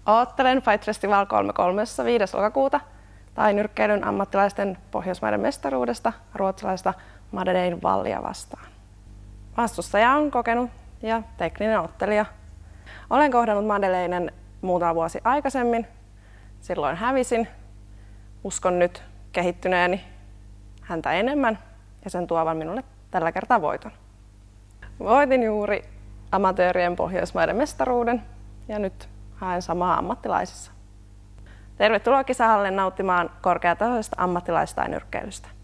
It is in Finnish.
Oottelen Fight Festival 33. 5. lokakuuta tainyrkkeilyn ammattilaisten Pohjoismaiden mestaruudesta ruotsalaista Madeleine Wallia vastaan. Vastustaja on kokenut ja tekninen ottelija. Olen kohdannut Madeleinen muutama vuosi aikaisemmin. Silloin hävisin. Uskon nyt kehittyneeni häntä enemmän ja sen tuovan minulle tällä kertaa voiton. Voitin juuri amatöörien Pohjoismaiden mestaruuden ja nyt haen samaa ammattilaisissa. Tervetuloa kisahalle nauttimaan korkeatasoisesta ammattilaistainyrkkeilystä.